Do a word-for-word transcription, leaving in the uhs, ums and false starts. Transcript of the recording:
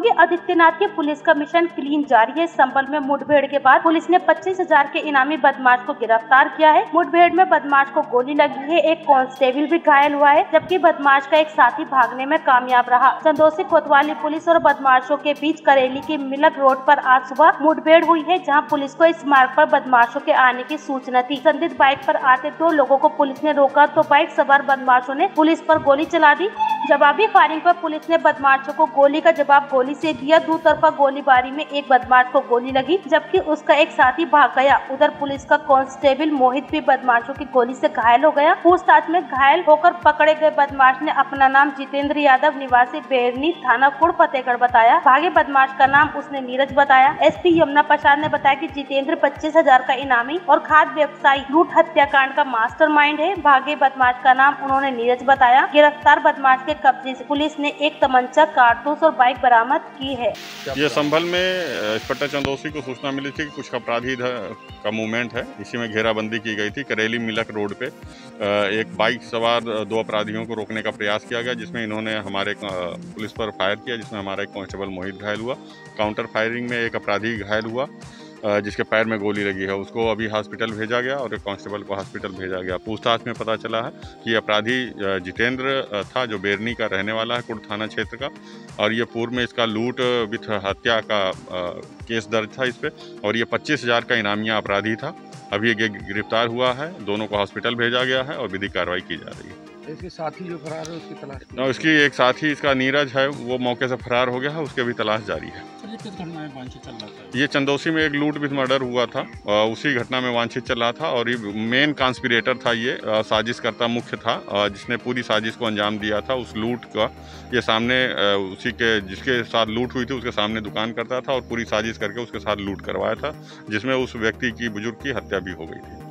योगी आदित्यनाथ के पुलिस का mission clean जारी है। संभल में मुठभेड़ के बाद पुलिस ने पच्चीस हजार के इनामी बदमाश को गिरफ्तार किया है। मुठभेड़ में बदमाश को गोली लगी है, एक कांस्टेबल भी घायल हुआ है, जबकि बदमाश का एक साथी भागने में कामयाब रहा। चंदौसी कोतवाली पुलिस और बदमाशों के बीच करेली के मिलक रोड पर आज सुबह मुठभेड़ हुई है, जहां पुलिस को इस मार्ग पर बदमाशों के आने की सूचना थी। संदिग्ध बाइक पर आते दो लोगों को पुलिस ने रोका तो बाइक सवार बदमाशों ने पुलिस पर गोली चला दी। जवाबी फायरिंग पर पुलिस ने बदमाशों को गोली का जवाब गोली से दिया। दूतरफा गोलीबारी में एक बदमाश को गोली लगी, जबकि उसका एक साथी भाग गया। उधर पुलिस का कांस्टेबल मोहित भी बदमाशों की गोली से घायल हो गया। पूछताछ में घायल होकर पकड़े गए बदमाश ने अपना नाम जितेंद्र यादव निवासी बेरनी थाना कुड़ फतेहगढ़ बताया। भागे बदमाश का नाम उसने नीरज बताया। एसपी यमुना प्रसाद ने बताया कि जितेंद्र पच्चीस हजार का इनामी और खाद्य व्यवसायी लूट हत्याकांड का मास्टरमाइंड है। भागे बदमाश का नाम उन्होंने नीरज बताया। गिरफ्तार बदमाश के कब्जे से पुलिस ने एक तमंचा, कारतूस और बाइक बरामद की है। ये संभल में इंस्पेक्टर चंदौसी को सूचना मिली थी कि कुछ अपराधी का मूवमेंट है। इसी में घेराबंदी की गई थी। करेली मिलक रोड पे एक बाइक सवार दो अपराधियों को रोकने का प्रयास किया गया, जिसमें इन्होंने हमारे पुलिस पर फायर किया, जिसमें हमारा एक कांस्टेबल मोहित घायल हुआ। काउंटर फायरिंग में एक अपराधी घायल हुआ जिसके पैर में गोली लगी है, उसको अभी हॉस्पिटल भेजा गया और एक कांस्टेबल को हॉस्पिटल भेजा गया। पूछताछ में पता चला है कि अपराधी जितेंद्र था, जो बेरनी का रहने वाला है, कुड़ थाना क्षेत्र का, और ये पूर्व में इसका लूट विथ हत्या का केस दर्ज था इस पे, और ये पच्चीस हजार का इनामिया अपराधी था। अभी ये गिरफ्तार हुआ है, दोनों को हॉस्पिटल भेजा गया है और विधिक कार्रवाई की जा रही है। इसके साथी जो फरार है उसकी तलाश ना, उसकी एक साथी इसका नीरज है, वो मौके से फरार हो गया है, उसके भी तलाश जारी है। ये किस घटना में वांछित चल रहा था? ये चंदौसी में एक लूट विथ मर्डर हुआ था, उसी घटना में वांछित चल रहा था और ये मेन कॉन्स्पिरेटर था, ये साजिशकर्ता मुख्य था, जिसने पूरी साजिश को अंजाम दिया था उस लूट का। ये सामने उसी के जिसके साथ लूट हुई थी उसके सामने दुकान करता था और पूरी साजिश करके उसके साथ लूट करवाया था, जिसमें उस व्यक्ति की बुजुर्ग की हत्या भी हो गई थी।